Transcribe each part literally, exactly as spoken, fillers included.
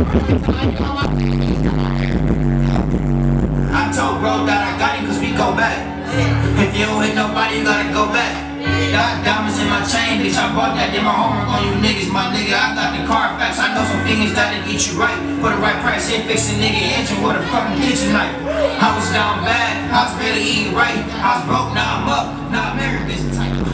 I told bro that I got it cause we go back. If you don't hit nobody, you gotta go back. Got diamonds in my chain, bitch, I bought that, did my homework on you niggas, my nigga, I got the car facts, I know some things that'll get you right, for the right price, hit fix a nigga engine with a fucking kitchen knife. I was down bad, I was barely eating right, I was broke, now I'm up, now I'm married, this type of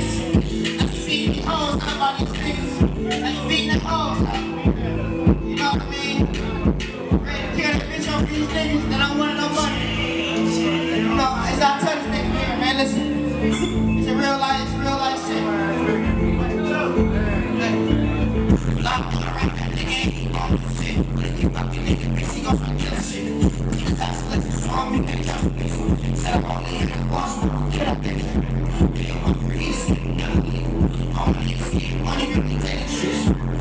You know, I mean, ready to tear that bitch off these niggas, then I don't want no money. No, it's our touch nigga here, man. Listen, it's a real life, it's real life shit. I'm gonna rap that nigga, ain't he gon' do shit. But if you fuck the nigga, bitch, he gon' fucking kill shit. That's what it's on me, nigga. Said I'm only in the boss, get up there. Feel my breeze, never leave. All the niggas get money, really take the shit.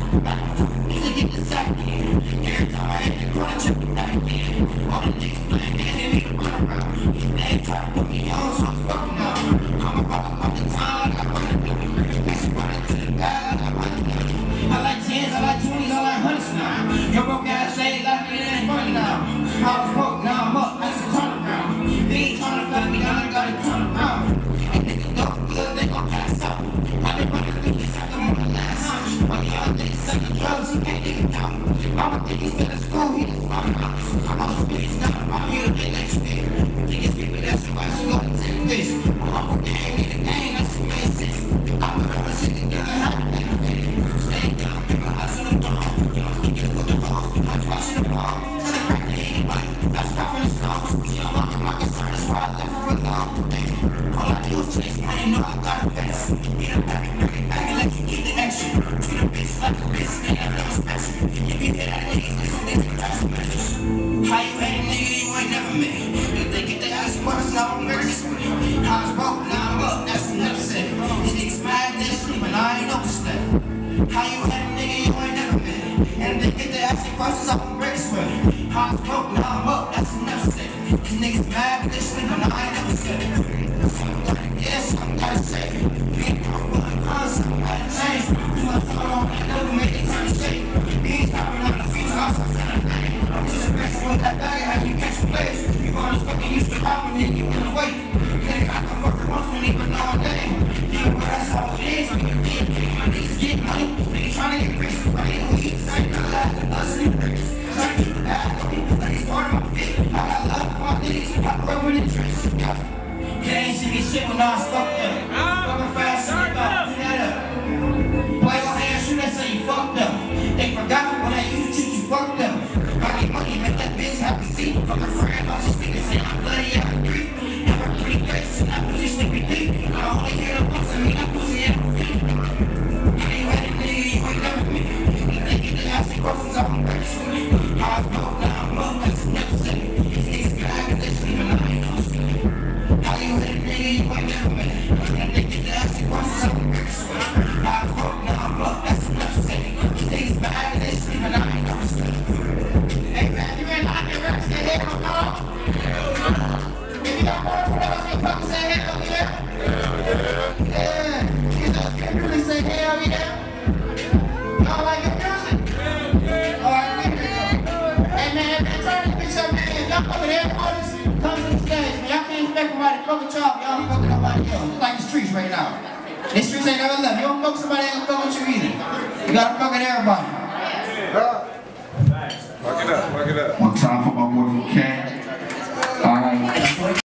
Nigga get the sack again. Every time I hit the corner, check the back again. All the niggas playing, they didn't even run around. They ain't try to put me on, so I'm fucking up. I'm a rock all the time, I run it down. That's running to the bag, I run it down. I like tens, I like twenties, I like hundreds now. Your broke ass say like it ain't funny now. I was broke, now I'm up, I just turn around. They ain't trying to find me, now I gotta turn around. And niggas look good, they gon' pass out. I been running through this, I come on the last house. But y'all niggas selling drugs, he can't even count. Mama think he's been to school, he just walking out. I'm on the streets, now I'm here to play like shit. Niggas people, that's why she go to take this. I'm on the gang, in the gang, that's what makes sense. I'm gonna sit together, how to make a video. Stay down, people, I should have gone. Y'all keep it with the ball, I'm watching the ball. Tell it right to anybody, that's why I'm in the stars. I'm on my concern, that's why I left for a long day. All I do is chase, I ain't know I got a face. Get up back and bring it back and let you get the action. Treat a bitch like a bitch, and I know special. If you get that nigga, it's nigga, that's a message. How you hate a nigga you ain't never met? If they get their ass worse, now I'm very sweet. I was broke, now I'm up, that's enough said. These niggas mad, they sleeping, I ain't overstep. How you hate a nigga you ain't never met? And if they get their ass crosses up on break sweat. I was broke, now I'm up, that's enough said. These niggas mad, but they sleeping, I ain't overstep. Yes, I'm gotta say, people are constant, gotta change. Too much going on, I never make it turn straight. He's popping on the feet, so I'm so sad. I'm just a bitch with that bag, have you catch a place? You gonna fucking use the power, nigga, you wanna wait. Nigga, I can fuck once, don't even know a day. Nigga, but that's how it is, I'm gonna get it. My niggas get money, nigga tryna get rich. My nigga who eats, I ain't gonna laugh, the bus and the bricks. Tryna keep it bad, like it's part of my fit. I got love for my niggas, I grew up with the tricks. They ain't see me shit when I was fucked up. Fucking fast, shit up, do that up. Play your hands, shoot that, say you fucked up. They forgot when I used to treat you fucked up. I get money, make that bitch happy, see. Fucking friend, all these niggas say I'm bloody, I'm free. Have a pretty face, and that pussy sleepy deep. I only hear the books, I mean that pussy at my feet. I ain't ready, nigga, you ain't never me. If they get their ass and crosses up, I'm ready for me. I was broke, now I'm up, that's never said. These niggas bad, but they sleeping, I ain't no sleep. How you hit a nigga, you ain't never met. And they get the ass and crosses up and break sweat. I was broke, now I'm up, that's enough said. These niggas bad, but they sleeping, I ain't no sleep. Hey man, you ain't out there ready to say hell no? If you got more for us, you fucking say hell yeah? Yeah. You know, can you really say hell yeah? Y'all like your music? Alright, we here. Hey man, man, turn this bitch up, man. Y'all over there, artists, come to the stage, man. Y'all can't expect somebody to fuck with y'all, y'all ain't fucking nobody else. It's like the streets right now. The streets ain't never left. You don't fuck somebody, ain't gonna fuck with you either. You gotta fuck with everybody. Fuck it up, fuck it up. One time for my boy from Canton.